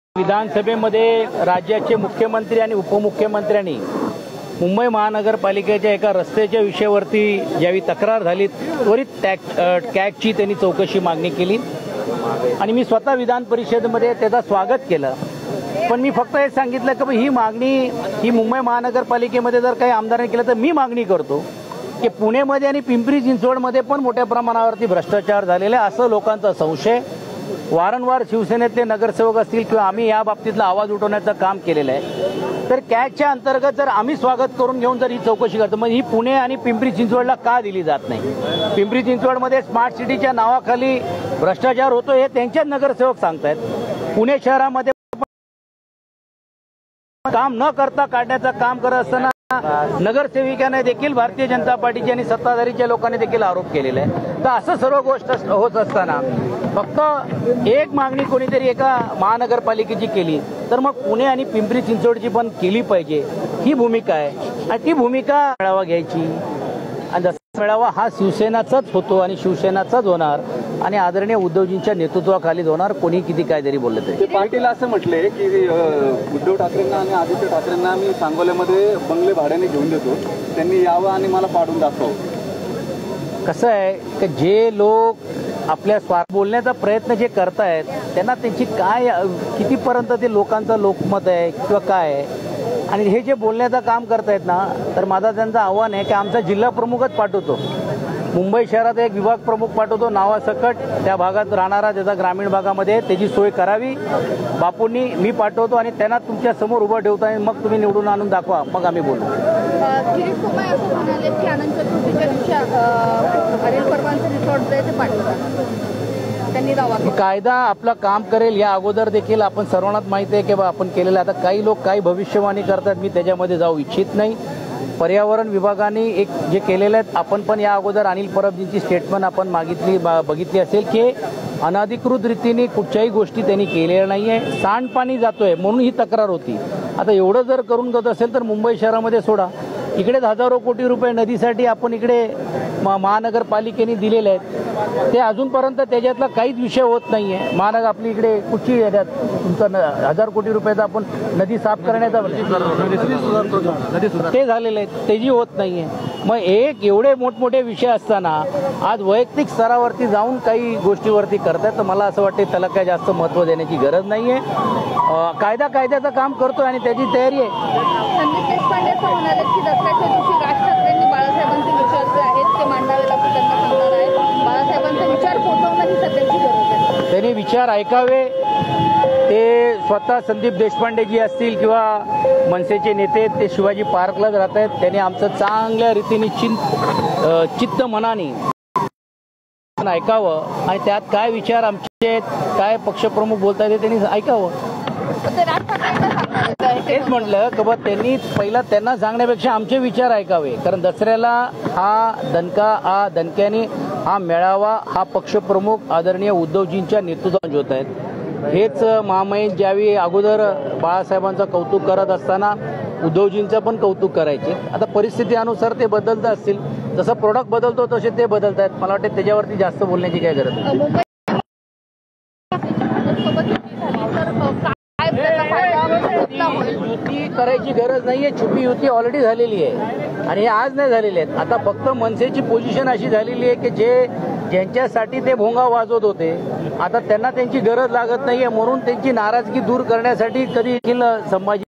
विधानसभेमध्ये राज्याचे मुख्यमंत्री आणि उपमुख्यमंत्र्यांनी मुंबई महानगरपालिकेच्या एका रस्त्याच्या विषयावरती ज्यावेळी तक्रार झाली त्वरित कॅगची त्यांनी चौकशी मागणी केली आणि मी स्वतः विधान परिषदेमध्ये त्याचं स्वागत केलं। पण मी फक्त हे सांगितलं की ही मागणी ही मुंबई महानगरपालिकेमध्ये जर काही आमदारांनी केलं तर मी मागणी करतो की पुणेमध्ये आणि पिंपरी चिंचवडमध्ये पण मोठ्या प्रमाणावरती भ्रष्टाचार झालेला आहे असं लोकांचा संशय। वारंवार शिवसेनेतले नगरसेवक असतील किंवा आम्ही या बाबतीतला आवाज उठवण्याचं काम केलेलं आहे। तर कॅगच्या अंतर्गत जर आम्ही स्वागत करून घेऊन जर ही चौकशी करतो मग ही पुणे आणि पिंपरी चिंचवडला का दिली जात नाही? पिंपरी चिंचवडमध्ये स्मार्ट सिटीच्या नावाखाली भ्रष्टाचार होतो हे त्यांचेच नगरसेवक सांगतायत। पुणे शहरामध्ये काम न करता काढण्याचं काम करत असताना नगरसेविकाने देखील भारतीय जनता पार्टीचे आणि सत्ताधारीच्या लोकांनी देखील आरोप केलेला आहे। तर असं सर्व गोष्ट होत असताना फक्त एक मागणी कोणीतरी एका महानगरपालिकेची केली तर मग पुणे आणि पिंपरी चिंचवडची पण केली पाहिजे ही भूमिका आहे आणि ती भूमिका मेळावा घ्यायची आणि जसा मेळावा हा शिवसेनाचाच होतो आणि शिवसेनाचाच होणार आणि आदरणीय उद्धवजींच्या नेतृत्वाखाली होणार। कोणी किती काय जरी बोलले तरी पार्टीला असं म्हटलंय की उद्धव ठाकरेंना आणि आदित्य ठाकरेंना मी सांगोल्यामध्ये बंगले भाड्याने घेऊन देतो, त्यांनी यावं आणि मला पाडून दाखवावं। कसं आहे की जे लोक आपल्या स्वार्थ बोलण्याचा प्रयत्न जे करतायत त्यांना त्यांची काय कितीपर्यंत ते लोकांचं लोकमत आहे किंवा काय आहे आणि हे जे बोलण्याचं काम करतायत ना तर माझा त्यांचं आव्हान आहे की आमचा जिल्हा प्रमुखच पाठवतो, मुंबई शहरात एक विभाग प्रमुख पाठवतो नावासकट त्या भागात राहणारा ज्याचा ग्रामीण भागामध्ये त्याची सोय करावी बापूंनी मी पाठवतो आणि त्यांना तुमच्या समोर उभं ठेवतो आणि मग तुम्ही निवडून आणून दाखवा मग आम्ही बोलू। किरीट कुमार असं म्हणाले की अनंत चतुर्थीच्या दिवशी अनिल परवांचं रिसॉर्ट जायचं पाठवतात त्यांनी दावा केला। कायदा आपलं काम करेल या अगोदर देखील आपण सर्वांनाच माहिती आहे की आपण केलेलं आता काही लोक काही भविष्यवाणी करतात मी त्याच्यामध्ये जाऊ इच्छित नाही। पर्यावरण विभागाने एक जे केलेलं आहे आपण पण या अगोदर अनिल परबजींची स्टेटमेंट आपण बघितली असेल की अनधिकृत रीतीने कुठच्याही गोष्टी त्यांनी केलेल्या नाहीये, सांडपाणी जातोय म्हणून ही तक्रार होती। आता एवढं जर करून जात असेल तर मुंबई शहरामध्ये सोडा, इकडेच हजारो कोटी रुपये नदीसाठी आपण इकडे महानगरपालिकेने दिलेले आहेत ते अजूनपर्यंत त्याच्यातला काहीच विषय होत नाहीये। महानगर आपली इकडे कुठची तुमचं 1000 कोटी रुपयाचा आपण नदी साफ करण्याचा ते झालेले आहेत तेही होत नाहीये। मग एक एवढे मोठमोठे विषय असताना आज वैयक्तिक स्तरावरती जाऊन काही गोष्टीवरती करतात तर मला असं वाटतं त्याला काही जास्त महत्त्व देण्याची गरज नाहीये। कायदा कायद्याचं काम करतोय आणि त्याची तयारी आहे। संदीप देशपांडे असं म्हणाले की दसऱ्याच्या दिवशी राज ठाकरेंनी बाळासाहेबांचे विचार जे आहेत ते मांडावे लागतील त्यांना सांगणार आहे। बाळासाहेबांचे विचार पोहोचवणं ही सध्याची गरज आहे, त्यांनी विचार ऐकावे। ते स्वतः संदीप देशपांडेजी असतील किंवा मनसेचे नेते ते शिवाजी पार्कलाच राहत आहेत, त्यांनी आमचं चांगल्या रीतीने चित्त मनाने ऐकावं आणि त्यात काय विचार आमचे काय पक्षप्रमुख बोलतायत त्यांनी ऐकावं। तेच म्हटलं की बा त्यांनी पहिला त्यांना सांगण्यापेक्षा आमचे विचार ऐकावे कारण दसऱ्याला हा दणक्याने हा मेळावा हा पक्षप्रमुख आदरणीय उद्धवजींच्या नेतृत्वात होत आहेत। हेच महामहिम ज्यावेळी अगोदर बाळासाहेबांचं कौतुक करत असताना उद्धवजींचं पण कौतुक करायचे। आता परिस्थिती अनुसार ते बदलत असतील, जसं प्रोडक्ट बदलतो तसे ते बदलत आहेत। मला वाटतं त्याच्यावरती जास्त बोलण्याची काय गरज नाही। युती करायची गरज नाहीये, छुपी युती ऑलरेडी झालेली आहे आणि हे आज नाही झालेले आहेत। आता फक्त मनसेची पोझिशन अशी झालेली आहे की ज्यांच्यासाठी ते भोंगा वाजवत होते आता त्यांना त्यांची गरज लागत नाहीये म्हणून त्यांची नाराजगी दूर करण्यासाठी कधी देखील संभाजी